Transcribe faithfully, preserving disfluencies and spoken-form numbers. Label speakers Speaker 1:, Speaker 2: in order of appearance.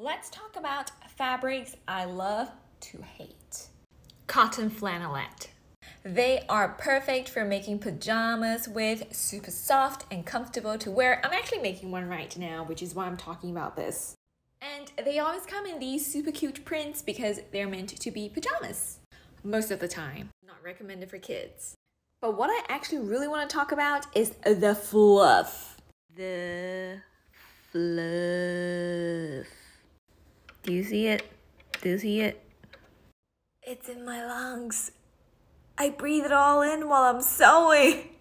Speaker 1: let's talk about fabrics I love to hate. Cotton flannelette. They are perfect for making pajamas with, super soft and comfortable to wear. I'm actually making one right now, which is why I'm talking about this. And they always come in these super cute prints because they're meant to be pajamas. Most of the time. Not recommended for kids. But what I actually really want to talk about is the fluff. The fluff. Do you see it? Do you see it? It's in my lungs. I breathe it all in while I'm sewing.